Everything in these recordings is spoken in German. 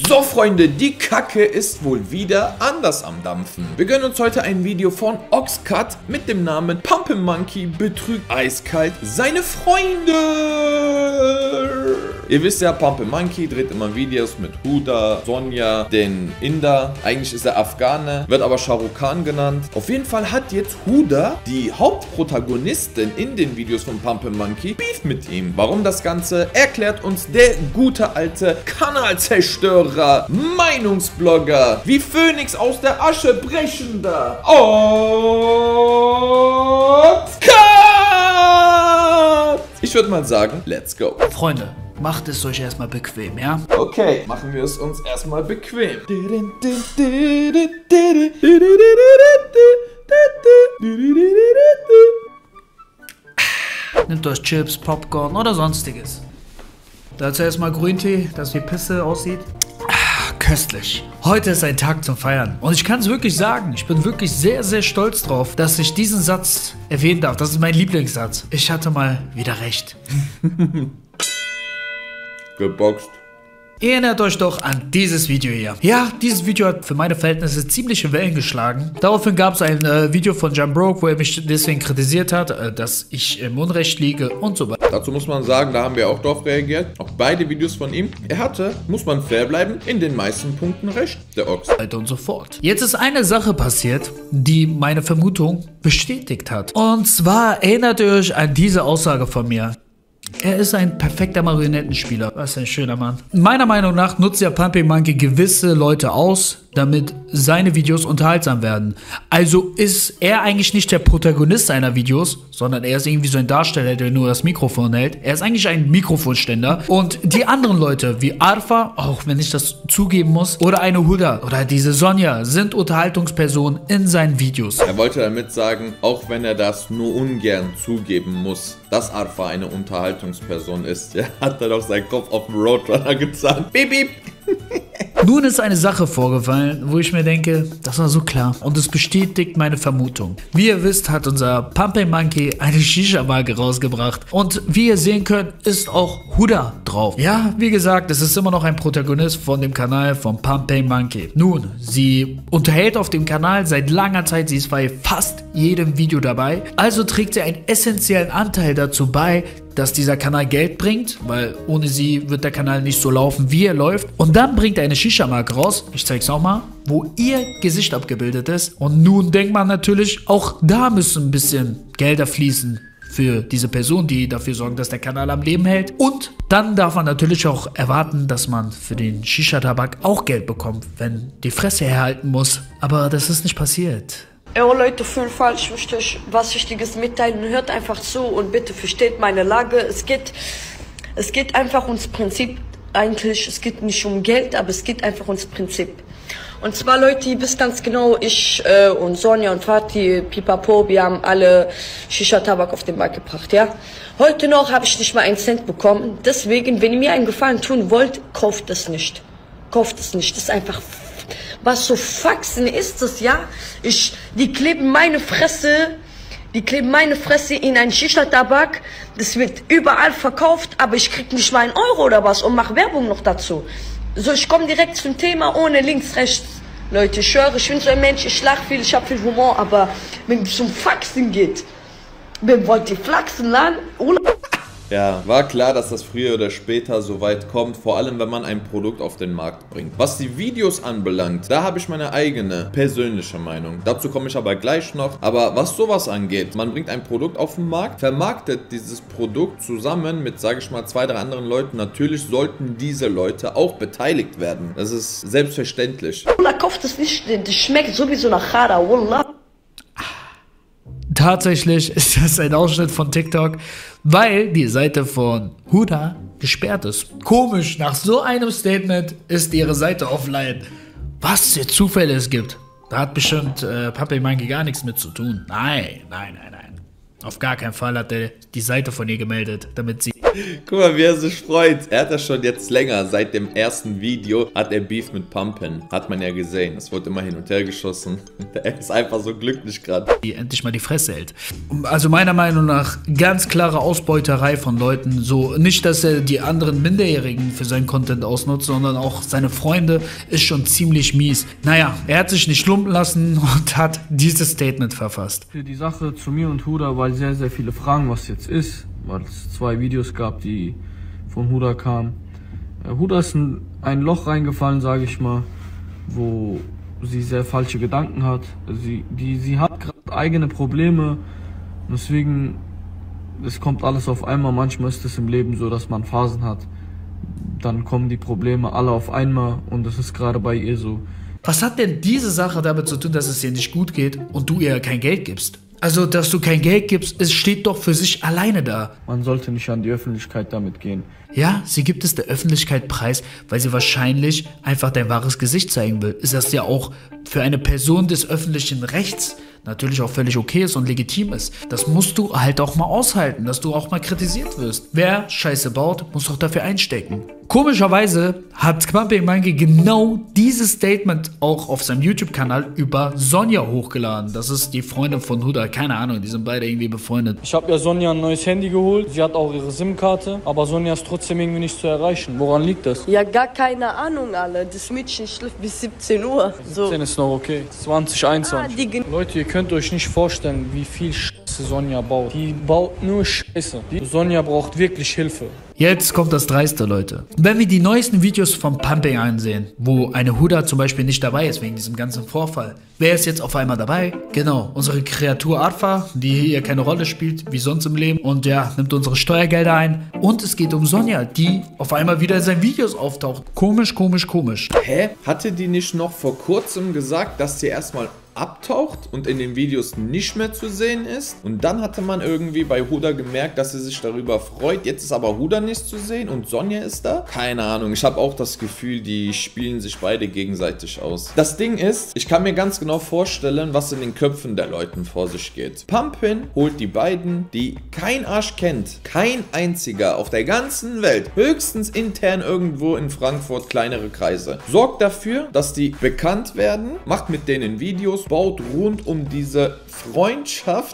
So Freunde, die Kacke ist wohl wieder anders am Dampfen. Wir gönnen uns heute ein Video von Oxcut mit dem Namen Pump'n'Monkey betrügt eiskalt seine Freunde. Ihr wisst ja, Pump'n'Monkey dreht immer Videos mit Huda, Sonja, den Inder. Eigentlich ist er Afghane, wird aber Shah Rukh Khan genannt. Auf jeden Fall hat jetzt Huda, die Hauptprotagonistin in den Videos von Pump'n'Monkey, Beef mit ihm. Warum das Ganze, erklärt uns der gute alte Kanalzerstörer, Meinungsblogger, wie Phönix aus der Asche brechender Oxcut! Ich würde mal sagen, let's go. Freunde, macht es euch erstmal bequem, ja? Okay, machen wir es uns erstmal bequem. Nehmt euch Chips, Popcorn oder sonstiges. Dazu erstmal Grüntee, dass wie Pisse aussieht. Köstlich. Heute ist ein Tag zum Feiern. Und ich kann es wirklich sagen, ich bin wirklich sehr, sehr stolz drauf, dass ich diesen Satz erwähnen darf. Das ist mein Lieblingssatz. Ich hatte mal wieder recht. Geboxt. Ihr erinnert euch doch an dieses Video hier. Ja, dieses Video hat für meine Verhältnisse ziemliche Wellen geschlagen. Daraufhin gab es ein Video von Jambroke, wo er mich deswegen kritisiert hat, dass ich im Unrecht liege und so weiter. Dazu muss man sagen, da haben wir auch drauf reagiert. Auf beide Videos von ihm. Er hatte, muss man fair bleiben, in den meisten Punkten recht, der Ochs. Und so fort. Jetzt ist eine Sache passiert, die meine Vermutung bestätigt hat. Und zwar erinnert ihr euch an diese Aussage von mir. Er ist ein perfekter Marionettenspieler. Was ein schöner Mann. Meiner Meinung nach nutzt der Pump'n'Monkey gewisse Leute aus, damit seine Videos unterhaltsam werden. Also ist er eigentlich nicht der Protagonist seiner Videos, sondern er ist irgendwie so ein Darsteller, der nur das Mikrofon hält. Er ist eigentlich ein Mikrofonständer. Und die anderen Leute, wie Arfa, auch wenn ich das zugeben muss, oder eine Huda oder diese Sonja, sind Unterhaltungspersonen in seinen Videos. Er wollte damit sagen, auch wenn er das nur ungern zugeben muss, dass Arfa eine Unterhaltungsperson ist, ja, hat er doch seinen Kopf auf dem Roadrunner gezeigt. Beep, beep. Nun ist eine Sache vorgefallen, wo ich mir denke, das war so klar und es bestätigt meine Vermutung. Wie ihr wisst, hat unser Pump'n'Monkey eine Shisha-Marke rausgebracht und wie ihr sehen könnt, ist auch Huda drauf. Ja, wie gesagt, es ist immer noch ein Protagonist von dem Kanal von Pump'n'Monkey. Nun, sie unterhält auf dem Kanal seit langer Zeit, sie ist bei fast jedem Video dabei, also trägt sie einen essentiellen Anteil dazu bei, dass dieser Kanal Geld bringt, weil ohne sie wird der Kanal nicht so laufen, wie er läuft. Und dann bringt er eine Shisha-Marke raus, ich zeig's nochmal, wo ihr Gesicht abgebildet ist. Und nun denkt man natürlich, auch da müssen ein bisschen Gelder fließen für diese Person, die dafür sorgen, dass der Kanal am Leben hält. Und dann darf man natürlich auch erwarten, dass man für den Shisha-Tabak auch Geld bekommt, wenn die Fresse herhalten muss. Aber das ist nicht passiert. Oh Leute, fühlen falsch, ich möchte euch was Wichtiges mitteilen. Hört einfach zu und bitte versteht meine Lage. Es geht einfach ums Prinzip eigentlich. Es geht nicht um Geld, aber es geht einfach ums Prinzip. Und zwar Leute, ihr wisst ganz genau, ich und Sonja und Fatih, Pipapo, wir haben alle Shisha-Tabak auf den Markt gebracht, ja. Heute noch habe ich nicht mal einen Cent bekommen. Deswegen, wenn ihr mir einen Gefallen tun wollt, kauft es nicht. Kauft es nicht, das ist einfach... Was so Faxen ist das, ja? Die kleben meine Fresse in einen Shisha-Tabak. Das wird überall verkauft, aber ich krieg nicht mal einen Euro oder was und mach Werbung noch dazu. So, ich komme direkt zum Thema, ohne links, rechts. Leute, ich schwöre, ich bin so ein Mensch, ich lach viel, ich hab viel Humor, aber wenn es um Faxen geht, wer wollt ihr flachsen, Lan? Ja, war klar, dass das früher oder später so weit kommt, vor allem wenn man ein Produkt auf den Markt bringt. Was die Videos anbelangt, da habe ich meine eigene persönliche Meinung. Dazu komme ich aber gleich noch. Aber was sowas angeht, man bringt ein Produkt auf den Markt, vermarktet dieses Produkt zusammen mit, sage ich mal, 2, 3 anderen Leuten. Natürlich sollten diese Leute auch beteiligt werden. Das ist selbstverständlich. Wallah, kauft es nicht, das schmeckt sowieso nach Chara, Wallah. Tatsächlich ist das ein Ausschnitt von TikTok, weil die Seite von Huda gesperrt ist. Komisch, nach so einem Statement ist ihre Seite offline. Was für Zufälle es gibt. Da hat bestimmt Pump'n'Monkey gar nichts mit zu tun. Nein, nein, nein, nein. Auf gar keinen Fall hat er die Seite von ihr gemeldet, damit sie... Guck mal, wie er sich freut. Er hat das schon jetzt länger. Seit dem ersten Video hat er Beef mit Pumpin. Hat man ja gesehen. Es wurde immer hin und her geschossen. Er ist einfach so glücklich gerade. Die endlich mal die Fresse hält. Also meiner Meinung nach ganz klare Ausbeuterei von Leuten. So nicht, dass er die anderen Minderjährigen für seinen Content ausnutzt, sondern auch seine Freunde, ist schon ziemlich mies. Naja, er hat sich nicht lumpen lassen und hat dieses Statement verfasst. Für die Sache zu mir und Huda, weil sehr, sehr viele fragen, was jetzt ist. Weil es 2 Videos gab, die von Huda kamen. Huda ist in ein Loch reingefallen, sage ich mal, wo sie sehr falsche Gedanken hat. Sie hat gerade eigene Probleme, deswegen, es kommt alles auf einmal. Manchmal ist es im Leben so, dass man Phasen hat, dann kommen die Probleme alle auf einmal und das ist gerade bei ihr so. Was hat denn diese Sache damit zu tun, dass es ihr nicht gut geht und du ihr kein Geld gibst? Also, dass du kein Geld gibst, es steht doch für sich alleine da. Man sollte nicht an die Öffentlichkeit damit gehen. Ja, sie gibt es der Öffentlichkeit preis, weil sie wahrscheinlich einfach dein wahres Gesicht zeigen will. Ist das ja auch für eine Person des öffentlichen Rechts natürlich auch völlig okay ist und legitim ist. Das musst du halt auch mal aushalten, dass du auch mal kritisiert wirst. Wer Scheiße baut, muss auch dafür einstecken. Komischerweise hat Pumping Monkey genau dieses Statement auch auf seinem YouTube-Kanal über Sonja hochgeladen. Das ist die Freundin von Huda, keine Ahnung, die sind beide irgendwie befreundet. Ich habe ja Sonja ein neues Handy geholt, sie hat auch ihre SIM-Karte, aber Sonja ist trotzdem irgendwie nicht zu erreichen. Woran liegt das? Ja, gar keine Ahnung, alle. Das Mädchen schläft bis 17 Uhr. So. 17 ist noch okay. 2021. Leute, ihr könnt euch nicht vorstellen, wie viel Scheiße Sonja baut. Die baut nur Scheiße. Sonja braucht wirklich Hilfe. Jetzt kommt das Dreiste, Leute. Wenn wir die neuesten Videos vom Pumping ansehen, wo eine Huda zum Beispiel nicht dabei ist wegen diesem ganzen Vorfall, wer ist jetzt auf einmal dabei? Genau, unsere Kreatur Arfa, die hier keine Rolle spielt, wie sonst im Leben und ja, nimmt unsere Steuergelder ein. Und es geht um Sonja, die auf einmal wieder in seinen Videos auftaucht. Komisch, komisch, komisch. Hä? Hatte die nicht noch vor kurzem gesagt, dass sie erstmal abtaucht und in den Videos nicht mehr zu sehen ist? Und dann hatte man irgendwie bei Huda gemerkt, dass sie sich darüber freut. Jetzt ist aber Huda nicht zu sehen und Sonja ist da? Keine Ahnung. Ich habe auch das Gefühl, die spielen sich beide gegenseitig aus. Das Ding ist, ich kann mir ganz genau vorstellen, was in den Köpfen der Leuten vor sich geht. Pumpin holt die beiden, die kein Arsch kennt, kein einziger auf der ganzen Welt, höchstens intern irgendwo in Frankfurt kleinere Kreise, sorgt dafür, dass die bekannt werden, macht mit denen Videos, baut rund um diese Freundschaft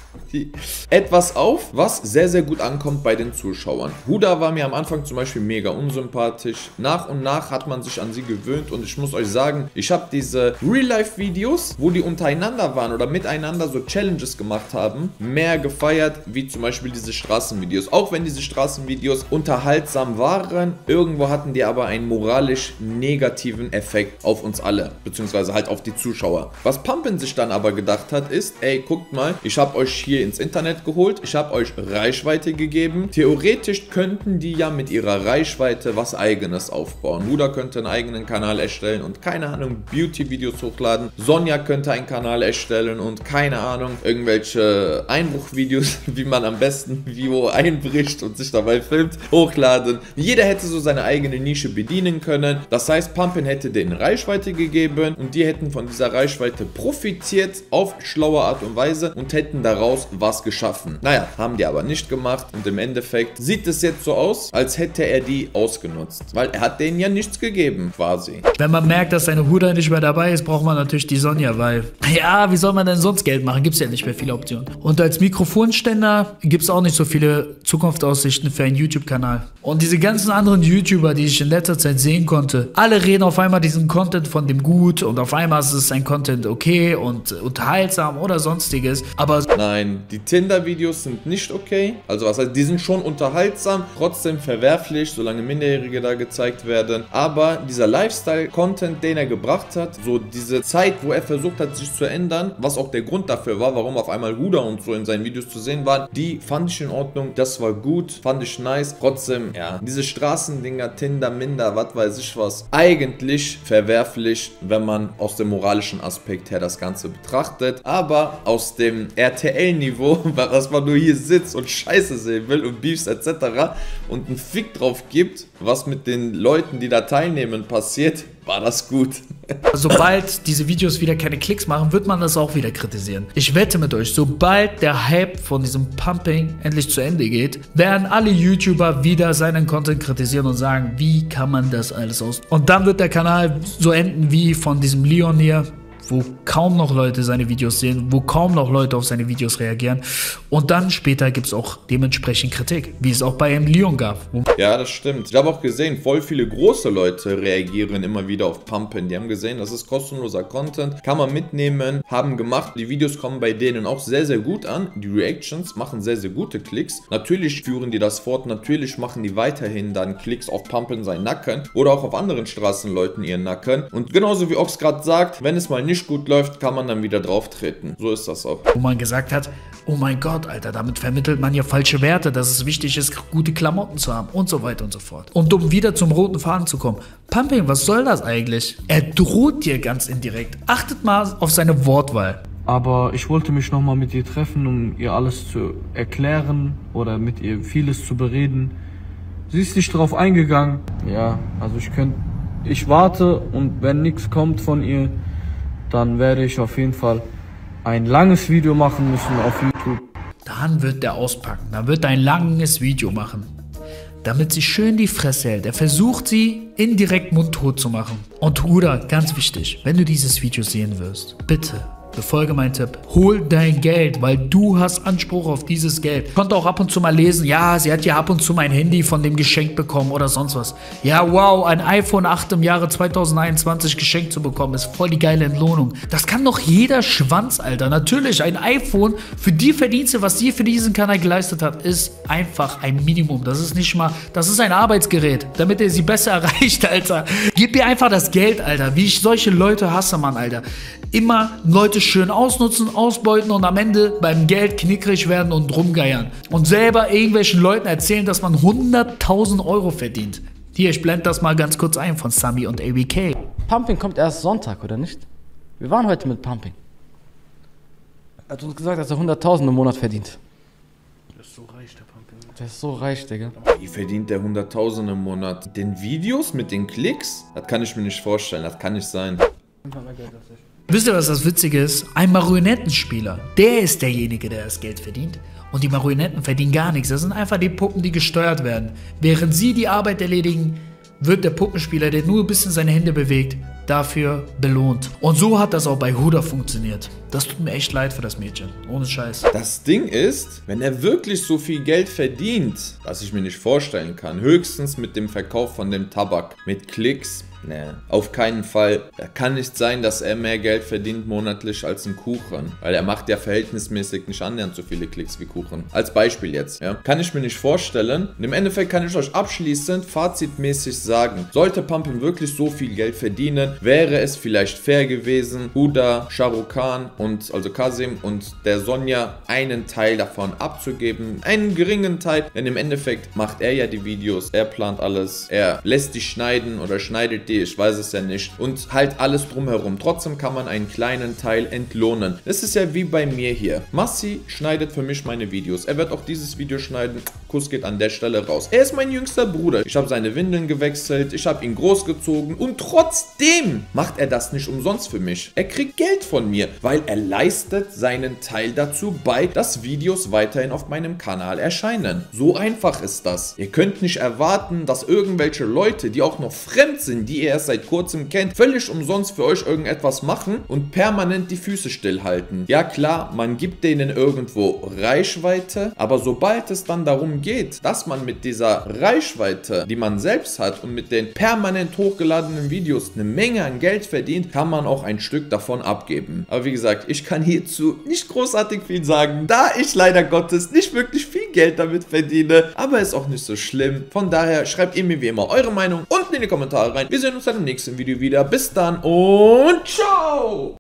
etwas auf, was sehr, sehr gut ankommt bei den Zuschauern. Huda war mir am Anfang zum Beispiel mega unsympathisch. Nach und nach hat man sich an sie gewöhnt und ich muss euch sagen, ich habe diese Real-Life-Videos, wo die untereinander waren oder miteinander so Challenges gemacht haben, mehr gefeiert, wie zum Beispiel diese Straßenvideos. Auch wenn diese Straßenvideos unterhaltsam waren, irgendwo hatten die aber einen moralisch negativen Effekt auf uns alle, beziehungsweise halt auf die Zuschauer. Was Pumpin sich dann aber gedacht hat, ist, ey, guckt mal, ich habe euch hier ins Internet geholt, ich habe euch Reichweite gegeben. Theoretisch könnten die ja mit ihrer Reichweite was Eigenes aufbauen. Huda könnte einen eigenen Kanal erstellen und keine Ahnung, Beauty-Videos hochladen. Sonja könnte einen Kanal erstellen und keine Ahnung, irgendwelche Einbruchvideos, wie man am besten Vivo einbricht und sich dabei filmt, hochladen. Jeder hätte so seine eigene Nische bedienen können. Das heißt, Pumpin hätte denen Reichweite gegeben und die hätten von dieser Reichweite profitiert auf schlaue Art und Weise und hätten daraus was geschaffen. Naja, haben die aber nicht gemacht und im Endeffekt sieht es jetzt so aus, als hätte er die ausgenutzt, weil er hat denen ja nichts gegeben, quasi. Wenn man merkt, dass seine Huda nicht mehr dabei ist, braucht man natürlich die Sonja, weil, ja, wie soll man denn sonst Geld machen? Gibt es ja nicht mehr viele Optionen. Und als Mikrofonständer gibt es auch nicht so viele Zukunftsaussichten für einen YouTube-Kanal. Und diese ganzen anderen YouTuber, die ich in letzter Zeit sehen konnte, alle reden auf einmal diesen Content von dem gut und auf einmal ist es ein Content okay und unterhaltsam oder sonstiges, aber nein, die Tinder-Videos sind nicht okay. Also was heißt, die sind schon unterhaltsam, trotzdem verwerflich, solange Minderjährige da gezeigt werden. Aber dieser Lifestyle-Content, den er gebracht hat, so diese Zeit, wo er versucht hat, sich zu ändern, was auch der Grund dafür war, warum auf einmal Huda und so in seinen Videos zu sehen waren, die fand ich in Ordnung. Das war gut, fand ich nice. Trotzdem, ja, diese Straßendinger, Tinder, Minder, was weiß ich was, eigentlich verwerflich, wenn man aus dem moralischen Aspekt her das Ganze betrachtet. Aber aus dem RTL Niveau, dass man nur hier sitzt und Scheiße sehen will und Beefs etc. und einen Fick drauf gibt, was mit den Leuten, die da teilnehmen, passiert, war das gut. Sobald diese Videos wieder keine Klicks machen, wird man das auch wieder kritisieren. Ich wette mit euch, sobald der Hype von diesem Pumping endlich zu Ende geht, werden alle YouTuber wieder seinen Content kritisieren und sagen, wie kann man das alles aus... Und dann wird der Kanal so enden wie von diesem Leon hier, wo kaum noch Leute seine Videos sehen, wo kaum noch Leute auf seine Videos reagieren. Und dann später gibt es auch dementsprechend Kritik, wie es auch bei einem Leon gab. Ja, das stimmt. Ich habe auch gesehen, voll viele große Leute reagieren immer wieder auf Pumpen. Die haben gesehen, das ist kostenloser Content, kann man mitnehmen, haben gemacht. Die Videos kommen bei denen auch sehr, sehr gut an. Die Reactions machen sehr, sehr gute Klicks. Natürlich führen die das fort, natürlich machen die weiterhin dann Klicks auf Pumpen seinen Nacken oder auch auf anderen Straßenleuten ihren Nacken. Und genauso wie Ox gerade sagt, wenn es mal nicht gut läuft, kann man dann wieder drauf treten. So ist das auch. Wo man gesagt hat, oh mein Gott, Alter, damit vermittelt man ja falsche Werte, dass es wichtig ist, gute Klamotten zu haben und so weiter und so fort. Und um wieder zum roten Faden zu kommen, Pumping, was soll das eigentlich? Er droht dir ganz indirekt. Achtet mal auf seine Wortwahl. Aber ich wollte mich nochmal mit ihr treffen, um ihr alles zu erklären oder mit ihr vieles zu bereden. Sie ist nicht drauf eingegangen. Ja, also ich warte und wenn nichts kommt von ihr, dann werde ich auf jeden Fall ein langes Video machen müssen auf YouTube. Dann wird der auspacken, dann wird er ein langes Video machen, damit sie schön die Fresse hält. Er versucht sie indirekt mundtot zu machen. Und Huda, ganz wichtig, wenn du dieses Video sehen wirst, bitte befolge meinen Tipp, hol dein Geld, weil du hast Anspruch auf dieses Geld. Ich konnte auch ab und zu mal lesen, ja, sie hat ja ab und zu mein Handy von dem geschenkt bekommen oder sonst was. Ja, wow, ein iPhone 8 im Jahre 2021 geschenkt zu bekommen, ist voll die geile Entlohnung. Das kann doch jeder Schwanz, Alter. Natürlich, ein iPhone für die Verdienste, was sie für diesen Kanal geleistet hat, ist einfach ein Minimum. Das ist nicht mal, das ist ein Arbeitsgerät, damit er sie besser erreicht, Alter. Gib ihr einfach das Geld, Alter. Wie ich solche Leute hasse, Mann, Alter. Immer Leute schön ausnutzen, ausbeuten und am Ende beim Geld knickrig werden und rumgeiern. Und selber irgendwelchen Leuten erzählen, dass man 100.000 Euro verdient. Hier, ich blende das mal ganz kurz ein von Sami und ABK. Pumping kommt erst Sonntag, oder nicht? Wir waren heute mit Pumping. Er hat uns gesagt, dass er 100.000 im Monat verdient. Das ist so reich, der Pumping. Der ist so reich, Digga. Wie verdient der 100.000 im Monat? Den Videos mit den Klicks? Das kann ich mir nicht vorstellen, das kann nicht sein. Wisst ihr, was das Witzige ist? Ein Marionettenspieler, der ist derjenige, der das Geld verdient. Und die Marionetten verdienen gar nichts. Das sind einfach die Puppen, die gesteuert werden. Während sie die Arbeit erledigen, wird der Puppenspieler, der nur ein bisschen seine Hände bewegt, dafür belohnt. Und so hat das auch bei Huda funktioniert. Das tut mir echt leid für das Mädchen. Ohne Scheiß. Das Ding ist, wenn er wirklich so viel Geld verdient, was ich mir nicht vorstellen kann, höchstens mit dem Verkauf von dem Tabak, mit Klicks, ne, auf keinen Fall. Kann nicht sein, dass er mehr Geld verdient monatlich als ein Kuchen. Weil er macht ja verhältnismäßig nicht annähernd so viele Klicks wie Kuchen. Als Beispiel jetzt, ja. Kann ich mir nicht vorstellen. Und im Endeffekt kann ich euch abschließend fazitmäßig sagen, sollte Pumping wirklich so viel Geld verdienen, wäre es vielleicht fair gewesen, Huda, Shahrukh Khan und also Kasim und der Sonja einen Teil davon abzugeben. Einen geringen Teil, denn im Endeffekt macht er ja die Videos, er plant alles, er lässt die schneiden oder schneidet die, ich weiß es ja nicht, und halt alles drumherum. Trotzdem kann man einen kleinen Teil entlohnen. Das ist ja wie bei mir hier. Massi schneidet für mich meine Videos. Er wird auch dieses Video schneiden. Kuss geht an der Stelle raus. Er ist mein jüngster Bruder. Ich habe seine Windeln gewechselt, ich habe ihn großgezogen und trotzdem macht er das nicht umsonst für mich. Er kriegt Geld von mir, weil er leistet seinen Teil dazu bei, dass Videos weiterhin auf meinem Kanal erscheinen. So einfach ist das. Ihr könnt nicht erwarten, dass irgendwelche Leute, die auch noch fremd sind, die ihr erst seit kurzem kennt, völlig umsonst für euch irgendetwas machen und permanent die Füße stillhalten. Ja klar, man gibt denen irgendwo Reichweite, aber sobald es dann darum geht, dass man mit dieser Reichweite, die man selbst hat und mit den permanent hochgeladenen Videos eine Menge an Geld verdient, kann man auch ein Stück davon abgeben. Aber wie gesagt, ich kann hierzu nicht großartig viel sagen, da ich leider Gottes nicht wirklich viel Geld damit verdiene, aber ist auch nicht so schlimm. Von daher schreibt ihr mir wie immer eure Meinung unten in die Kommentare rein. Wir sehen uns dann im nächsten Video wieder. Bis dann und ciao!